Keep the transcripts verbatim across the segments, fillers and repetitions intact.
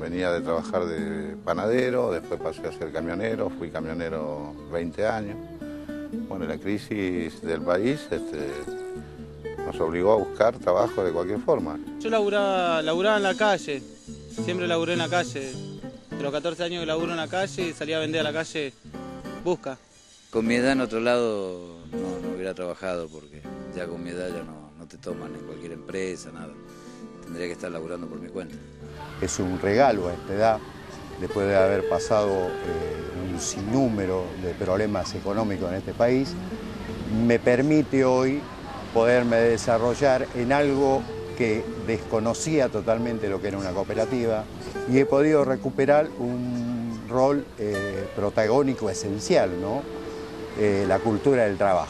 venía de trabajar de panadero, después pasé a ser camionero, fui camionero veinte años. Bueno, la crisis del país este, nos obligó a buscar trabajo de cualquier forma. Yo laburaba, laburaba en la calle, siempre laburé en la calle. De los catorce años que laburo en la calle y salí a vender a la calle, busca. Con mi edad en otro lado no, no hubiera trabajado porque ya con mi edad ya no, no te toman en cualquier empresa, nada. Tendría que estar laburando por mi cuenta. Es un regalo a esta edad, después de haber pasado eh, un sinnúmero de problemas económicos en este país, me permite hoy poderme desarrollar en algo que desconocía totalmente lo que era una cooperativa y he podido recuperar un rol eh, protagónico esencial, ¿no? Eh, la cultura del trabajo.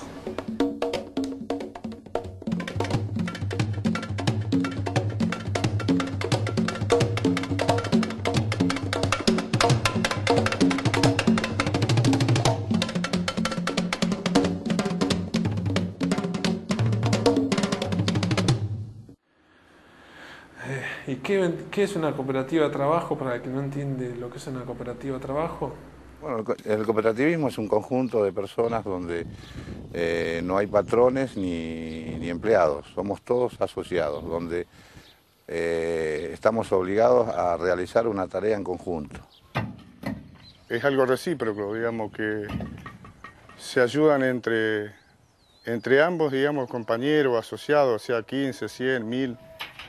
¿Y qué, qué es una cooperativa de trabajo para el que no entiende lo que es una cooperativa de trabajo? Bueno, el cooperativismo es un conjunto de personas donde eh, no hay patrones ni, ni empleados, somos todos asociados, donde eh, estamos obligados a realizar una tarea en conjunto. Es algo recíproco, digamos, que se ayudan entre, entre ambos, digamos, compañeros, asociados, sea quince, cien, mil.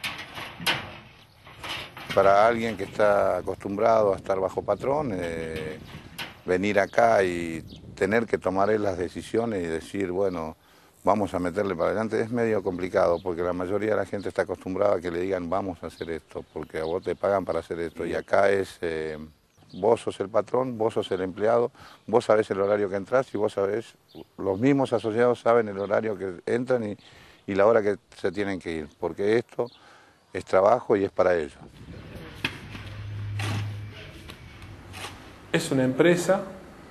Para alguien que está acostumbrado a estar bajo patrón, eh, venir acá y tener que tomar él las decisiones y decir, bueno, vamos a meterle para adelante, es medio complicado, porque la mayoría de la gente está acostumbrada a que le digan, vamos a hacer esto, porque a vos te pagan para hacer esto, y acá es, eh, vos sos el patrón, vos sos el empleado, vos sabés el horario que entras y vos sabés, los mismos asociados saben el horario que entran y, y la hora que se tienen que ir, porque esto es trabajo y es para ellos. Es una empresa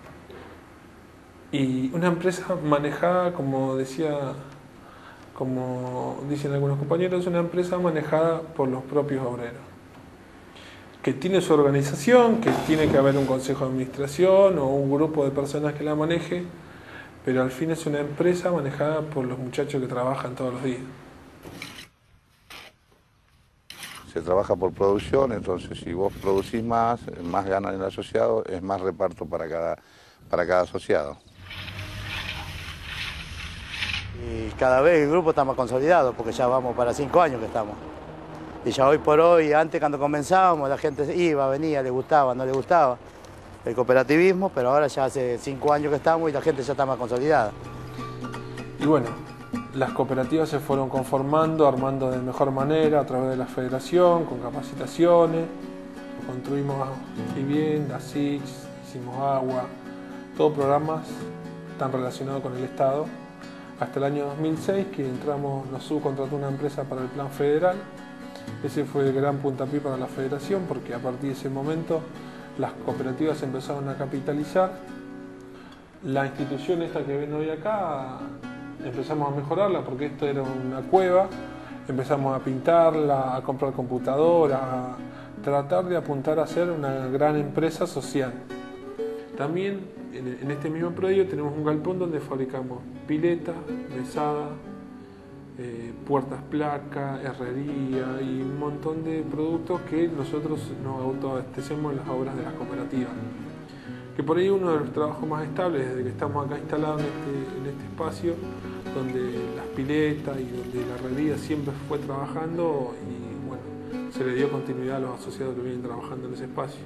y una empresa manejada, como decía, como dicen algunos compañeros, es una empresa manejada por los propios obreros, que tiene su organización, que tiene que haber un consejo de administración o un grupo de personas que la maneje, pero al fin es una empresa manejada por los muchachos que trabajan todos los días. Se trabaja por producción, entonces si vos producís más, más gana el asociado, es más reparto para cada, para cada asociado. Y cada vez el grupo está más consolidado, porque ya vamos para cinco años que estamos. Y ya hoy por hoy, antes cuando comenzábamos, la gente iba, venía, le gustaba, no le gustaba el cooperativismo, pero ahora ya hace cinco años que estamos y la gente ya está más consolidada. Y bueno, las cooperativas se fueron conformando, armando de mejor manera a través de la federación, con capacitaciones. Construimos viviendas, S I C, hicimos agua, todos programas tan relacionados con el Estado. Hasta el año dos mil seis, que entramos, nos subcontrató una empresa para el plan federal. Ese fue el gran puntapié para la federación, porque a partir de ese momento las cooperativas empezaron a capitalizar. La institución esta que ven hoy acá, empezamos a mejorarla porque esto era una cueva, empezamos a pintarla, a comprar computadoras, a tratar de apuntar a ser una gran empresa social. También en este mismo predio tenemos un galpón donde fabricamos piletas, mesadas, eh, puertas placas, herrería y un montón de productos que nosotros nos autoabastecemos en las obras de las cooperativas. Que por ahí uno de los trabajos más estables desde que estamos acá instalados en este, en este espacio, donde las piletas y donde la herrería siempre fue trabajando y bueno, se le dio continuidad a los asociados que vienen trabajando en ese espacio.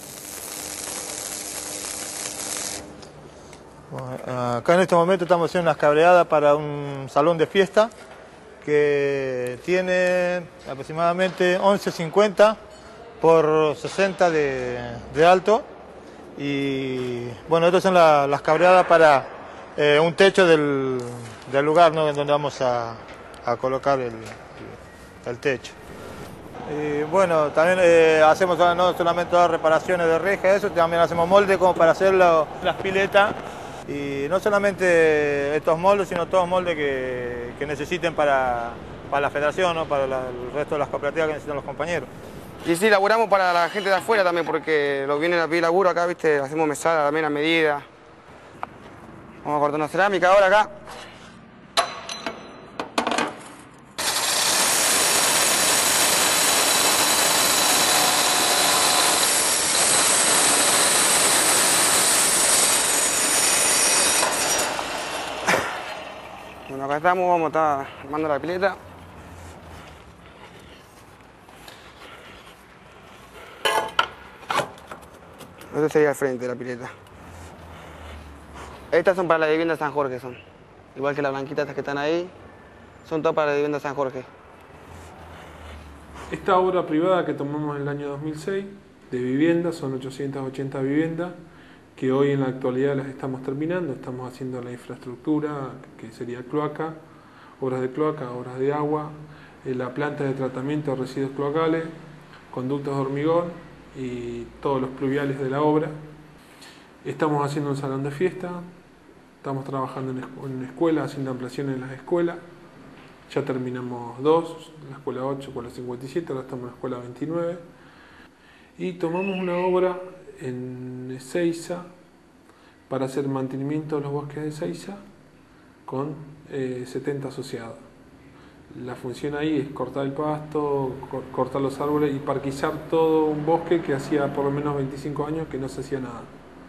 Bueno, acá en este momento estamos haciendo unas cableadas para un salón de fiesta que tiene aproximadamente once cincuenta por sesenta de, de alto. Y bueno, estas son la, las cableadas para eh, un techo del, del lugar, ¿no?, donde vamos a, a colocar el, el techo. Y bueno, también eh, hacemos no solamente las reparaciones de rejas, eso, también hacemos moldes como para hacer lo, las piletas. Y no solamente estos moldes, sino todos moldes que, que necesiten para, para la federación, ¿no?, para la, el resto de las cooperativas que necesitan los compañeros. Y sí, laburamos para la gente de afuera también, porque los vienen a pedir laburo acá, viste, hacemos mesada también a medida. Vamos a cortar una cerámica ahora acá. Bueno, acá estamos, vamos a estar armando la pileta. Este sería el frente de la pileta. Estas son para la vivienda San Jorge, son. Igual que las blanquitas estas que están ahí, son todas para la vivienda San Jorge. Esta obra privada que tomamos en el año dos mil seis, de vivienda, son ochocientas ochenta viviendas, que hoy en la actualidad las estamos terminando. Estamos haciendo la infraestructura, que sería cloaca, obras de cloaca, obras de agua, la planta de tratamiento de residuos cloacales, conductos de hormigón y todos los pluviales de la obra. Estamos haciendo un salón de fiesta, estamos trabajando en escuelas, haciendo ampliaciones en las escuelas. Ya terminamos dos, la escuela ocho, la escuela cincuenta y siete, ahora estamos en la escuela veintinueve. Y tomamos una obra en Ezeiza para hacer mantenimiento de los bosques de Ezeiza con eh, setenta asociados. La función ahí es cortar el pasto, cortar los árboles y parquizar todo un bosque que hacía por lo menos veinticinco años que no se hacía nada.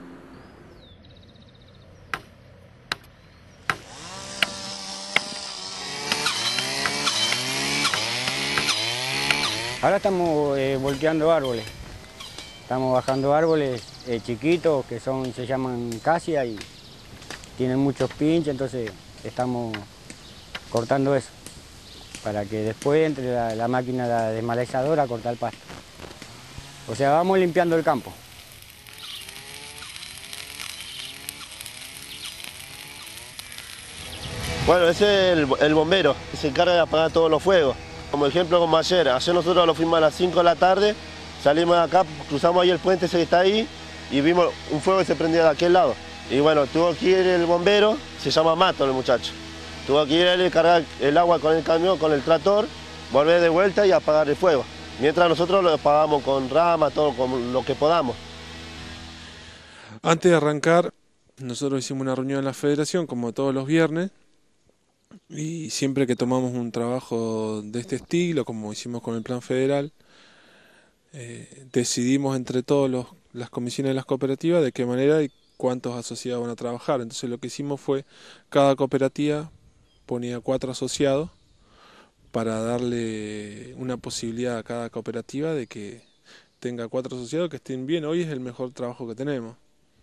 Ahora estamos eh, volteando árboles. Estamos bajando árboles eh, chiquitos que son, se llaman casia y tienen muchos pinches, entonces estamos cortando eso para que después entre la, la máquina la desmalezadora a cortar el pasto. O sea, vamos limpiando el campo. Bueno, ese es el, el bombero que se encarga de apagar todos los fuegos. Como ejemplo, como ayer, ayer nosotros lo fuimos a las cinco de la tarde, salimos de acá, cruzamos ahí el puente ese que está ahí y vimos un fuego que se prendía de aquel lado. Y bueno, tuvo que ir el bombero, se llama Mato el muchacho. Tuvo que ir él y cargar el agua con el camión, con el tractor, volver de vuelta y apagar el fuego. Mientras nosotros lo apagamos con ramas, todo con lo que podamos. Antes de arrancar, nosotros hicimos una reunión en la federación, como todos los viernes, y siempre que tomamos un trabajo de este estilo, como hicimos con el plan federal, eh, decidimos entre todas las comisiones de las cooperativas de qué manera y cuántos asociados van a trabajar. Entonces lo que hicimos fue, cada cooperativa ponía cuatro asociados para darle una posibilidad a cada cooperativa de que tenga cuatro asociados que estén bien. Hoy es el mejor trabajo que tenemos.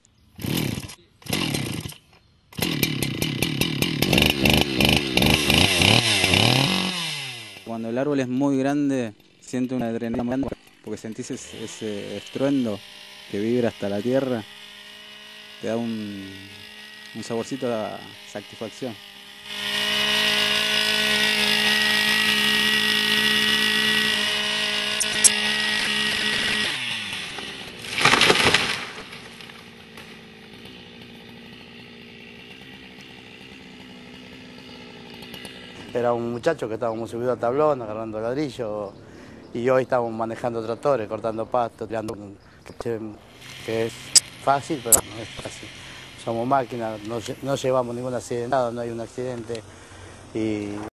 Cuando el árbol es muy grande, siento una adrenalina, porque sentís ese, ese estruendo que vibra hasta la tierra, te da un, un saborcito de satisfacción. Era un muchacho que estábamos subidos al tablón, agarrando ladrillo, y hoy estamos manejando tractores, cortando pasto, tirando, que es fácil, pero no es fácil. Somos máquinas, no, no llevamos ningún accidente, no hay un accidente. Y